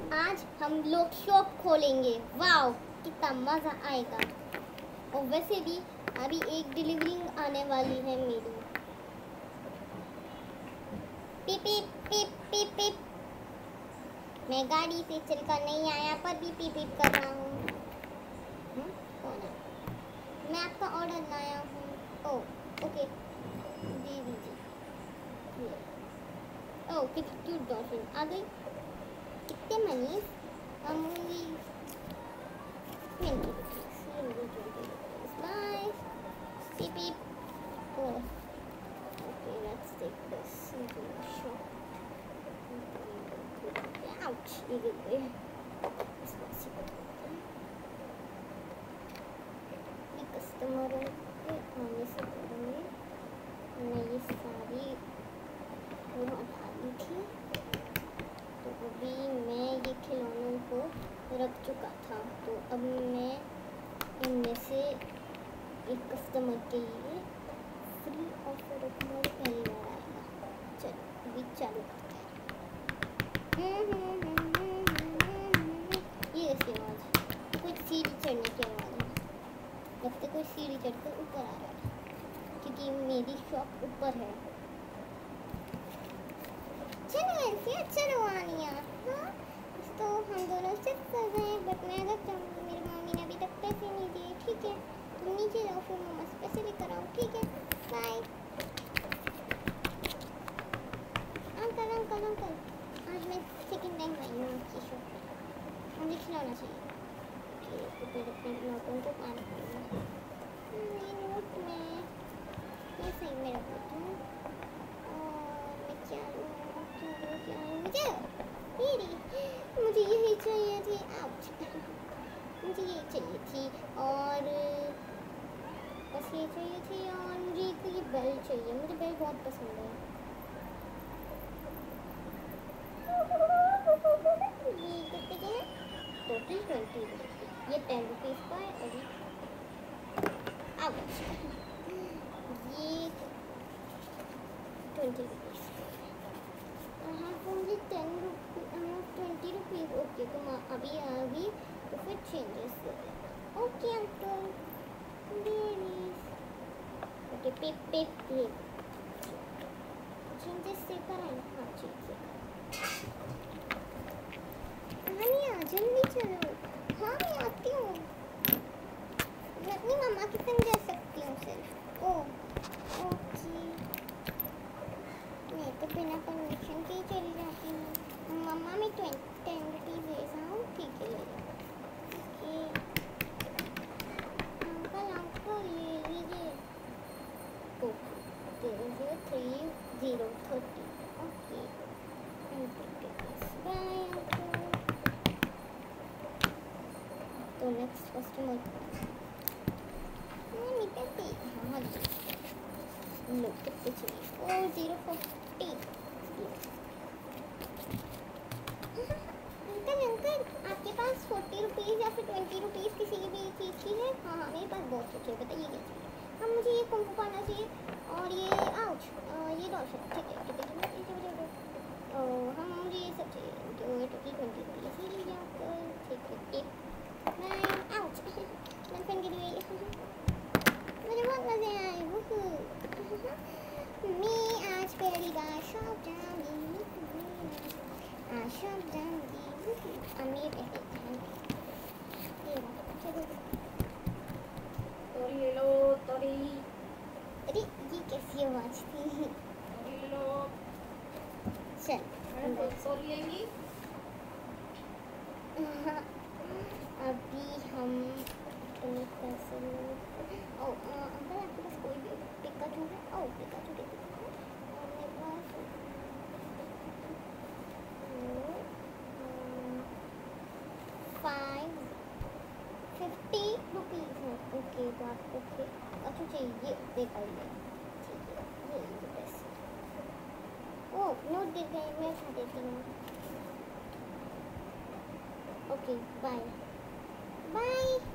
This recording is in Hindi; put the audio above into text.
आज हम लोग शॉप खोलेंगे। वाओ, कितना मज़ा आएगा। और वैसे भी अभी एक डिलीवरी आने वाली है मेरी। पिप पिप पिप पिप पिप। मैं गाड़ी से चलकर नहीं आया पर भी पिप पिप कर रहा हूँ। कौन है? मैं आपका ऑर्डर लाया हूँ। ओह ओके, दे दीजिए। ओह कितनी क्यूट डॉल्फिन आ गई। कितने money? only 20 rupees. Bye. Beep beep. Oh. Okay, let's take this into the shop. Ouch! ये गिर गई। ये कस्टमरों के आने से पहले मैं ये सारी वो हटा ली थी, तो अभी मैं ये खिलौनों को रख चुका था। तो अब मैं इनमें से एक कस्टमर के लिए फ्री ऑफर रखना पहली बार आएगा। चलो अभी चालू करते हैं। ये कैसी आवाज़? कोई सीढ़ी चढ़ने की आवाज़ है। लगता है कोई सीढ़ी चढ़कर ऊपर आ रहा है, क्योंकि मेरी शॉप ऊपर है। चलो ऐसे चलो आनिया। हाँ तो हम दोनों सिर्फ कर रहे हैं, बट मैं अगर चाहूँगी, मेरी मम्मी ने अभी तक पैसे नहीं दिए। ठीक है, तुम नीचे जाओ, फिर मम्मा से पैसे लेकर आओ। ठीक है, बाय। अंकल अंकल अंकल, आज मैं सेकंड टाइम आई हूँ आपकी शॉप पे। मुझे खिलाना चाहिए। तो फिर अपने नोटों को कान करूँगा। ये नोट मैं सही में रख देती हूँ। और मैं क्या लूँ मुझे यही चाहिए थी। आउच। मुझे यही चाहिए थी और बस ये चाहिए थी, और मुझे ये बेल चाहिए। मुझे बेल बहुत पसंद है। ये कितने के हैं? Total 20 rupees. ये 10 रुपीज़ का है। अभी आउच। ये 20 rupees. Only 10 rupees, 20 rupees. Okay, तुम अभी आ गई तो फिर चेंजेस कर देना। Okay uncle, okay pip pip pip. Changes से कराएं। हाँ चेंज से कराएं। जल्दी चलो। हाँ मैं आती हूँ। मैं अपनी मम्मा के संग जा सकती हूँ सिर्फ। ओके, मैं तो बिना परमिशन के ही चली जाती हूँ। मम्मा मैं 10 रुपीज़ ले जाऊँ? ठीक है, ले जाओ। अंकल अंकल ये लीजिए। 003 ओके, बाय अंकल। तो नेक्स्ट कस्टमर निकलती। हाँ लो कितने चाहिए? 040। अंकल अंकल, आपके पास 40 रुपीज़ या फिर 20 रुपीज़ किसी भी चीज़ की है? हाँ मेरे पास बहुत कुछ है, बताइए क्या चाहिए। हाँ मुझे ये कुंफू पाना चाहिए और ये आउच, ये डॉल्फिन। ठीक है ठीक है हम मुझे ये सब चाहिए। तो टोटल 20 रुपीज़ ही लीजिए अंकल। ठीक है, आउच डॉल्फिन के लिए मुझे बहुत मज़े आए। मैं आज पहली बार शॉप जाऊँगी। शॉप जाऊँगी। अमीर रहते हैं। तोरी लो तोरी। अरे ये कैसी आवाज़ थी? तोरी लो। चल तोरी लेंगी। अभी हम अपने पैसे अंकल आपके पास कोई भी पिकाचू है? पिकाचू दे दो। मेरे पास 50 रुपीज़ है। ओके तो आपको पिकाचू चाहिए? देखिए ठीक है, ये लीजिए पैसे। नोट गिर गए, मैं उठा देती हूँ। Okay bye bye.